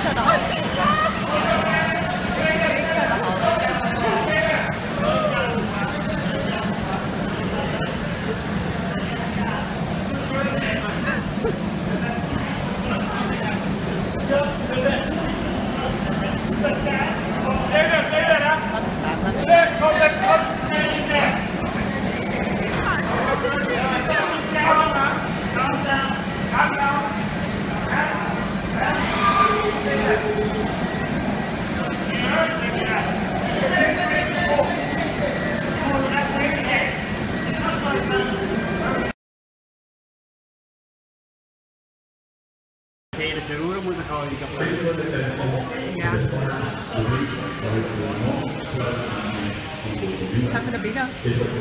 siya de hal. Steek siya de hal. Ze roeren moeten gewoon niet kapot. Ja. Even naar binnen.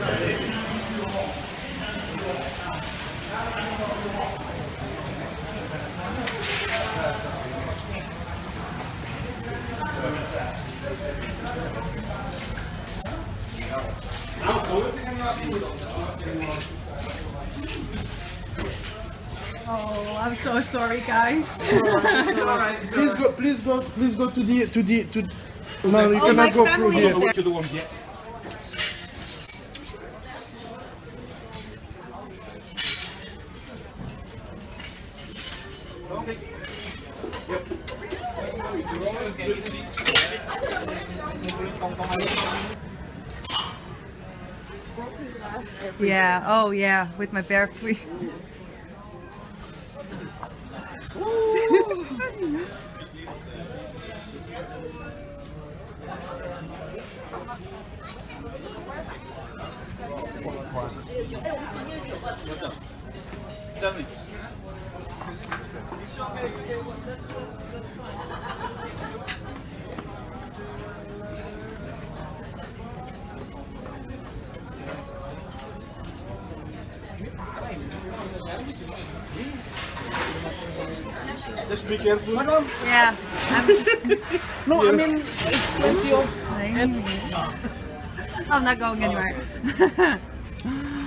Oh, I'm so sorry, guys. Please go to the. No, you cannot go through here. Yeah, oh yeah, with my bare feet. What's up? Tell me. Just be careful. Yeah. No, I mean it's plenty of. I'm not going anywhere.